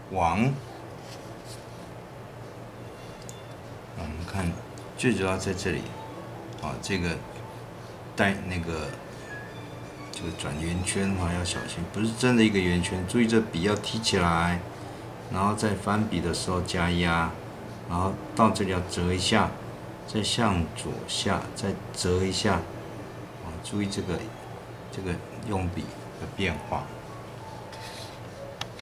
往。我们看，最主要在这里，这个带那个这个转圆圈要小心，不是真的一个圆圈，注意这笔要提起来，然后在翻笔的时候加压，然后到这里要折一下，再向左下，再折一下，注意这个用笔的变化。